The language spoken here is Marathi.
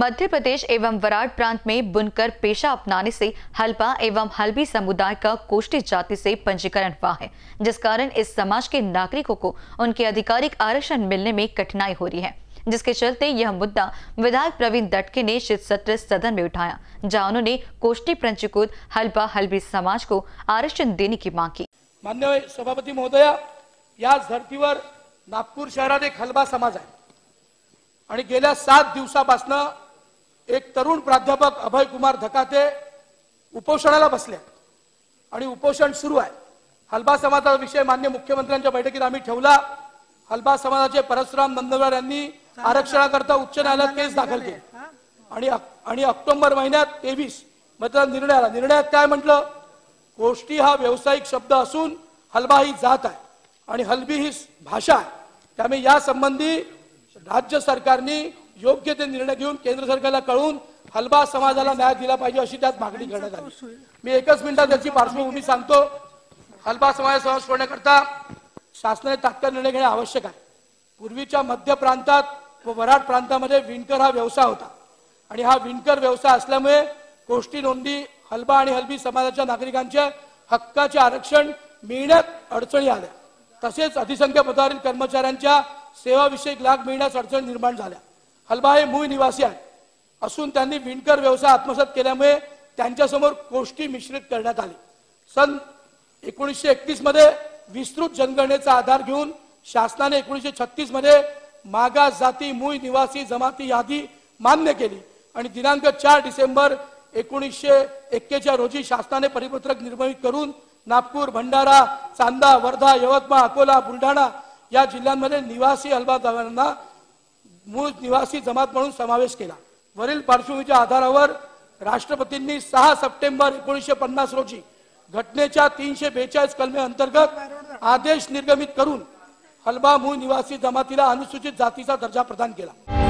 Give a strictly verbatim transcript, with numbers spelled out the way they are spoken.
मध्य प्रदेश एवं वराड प्रांत में बुनकर पेशा अपनाने से हल्बा एवं हल्बी समुदाय का कोष्टी जाति से पंजीकरण हुआ है, जिस कारण इस समाज के नागरिकों को उनके आधिकारिक आरक्षण मिलने में कठिनाई हो रही है, जिसके चलते यह मुद्दा विधायक प्रवीण दटके ने शीत सत्र सदन में उठाया, जहां उन्होंने कोष्टी पंजीकृत हल्बा हल्बी समाज को आरक्षण देने की मांग की। माननीय सभापती महोदया, याच धर्तीवर नागपूर शहरात एक हल्बा समाज आहे आणि गेल्या सात दिवसापासून एक तरुण प्राध्यापक अभय कुमार धकाते उपोषणाला बसले आणि उपोषण सुरू आहे। हल्बा समाजाचा विषय मान्य मुख्यमंत्र्यांच्या बैठकीत आम्ही ठेवला। हल्बा समाजाचे परशुराम नंदनवार यांनी आरक्षणाकरता उच्च न्यायालयात केस दाखल केली आणि आणि ऑक्टोबर महिन्यात तेवीस मध्ये निर्णय आला। निर्णयात काय म्हटलं, कोष्टी हा व्यावसायिक शब्द असून हल्बा ही जात आहे आणि हल्बी ही भाषा आहे, त्यामुळे या संबंधी राज्य सरकारने योग्य ते निर्णय घेऊन केंद्र सरकारला कळवून हल्बा समाजाला न्याय दिला पाहिजे अशी त्यात मागणी करण्यात आली। मी एकच मिनिटात त्याची पार्श्वभूमी सांगतो। हल्बा समाज समाज सोडण्याकरता शासनाने तात्काळ निर्णय घेणे आवश्यक आहे। पूर्वीच्या मध्य प्रांतात व वराड प्रांतामध्ये विणकर हा व्यवसाय होता आणि हा विणकर व्यवसाय असल्यामुळे कोष्टी नोंदी हल्बा आणि हल्बी समाजाच्या नागरिकांच्या हक्काचे आरक्षण मिळण्यात अडचणी आल्या। तसेच अधिसंख्य पदावरील कर्मचाऱ्यांच्या सेवा विषयक लाभ मिळण्यास अडचणी निर्माण झाल्या। हल्बा हे मूळ निवासी आहेत असून त्यांनी विणकर व्यवसाय आत्मसात केल्यामुळे त्यांच्यासमोर कोष्टी मिश्रित करण्यात आली। सन एकोणीसशे एकतीस मध्ये विस्तृत जनगणनेचा आधार घेऊन शासनाने एकोणीसशे छत्तीस मध्ये मागास जाती मूळ निवासी जमाती यादी मान्य केली आणि दिनांक चार डिसेंबर एकोणीसशे एक्केचाळीस रोजी शासनाने परिपत्रक निर्मित करून नागपूर, भंडारा, चांदा, वर्धा, यवतमाळ, अकोला, बुलढाणा या जिल्ह्यांमध्ये निवासी हल्बा जमातींना मूळ निवासी जमात म्हणून समावेश केला। वरील पार्श्वभूमीच्या आधारावर राष्ट्रपतींनी सहा सप्टेंबर एकोणीसशे पन्नास रोजी घटनेच्या तीनशे बेचाळीस कलमे अंतर्गत आदेश निर्गमित करून हल्बा मूळ निवासी जमातीला अनुसूचित जातीचा दर्जा प्रदान केला।